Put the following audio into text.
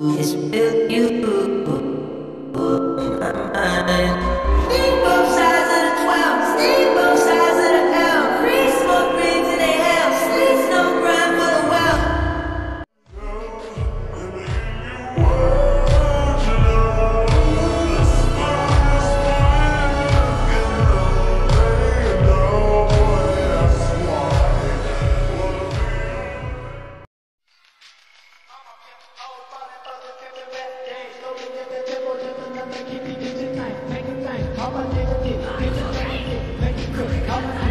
It's with you on my mind. Need both sides of the 12, need both sides of the L. Free smoke rings in they hell, sleeps no grind for the well. Make it bang, all my niggas get it, make it cook, all my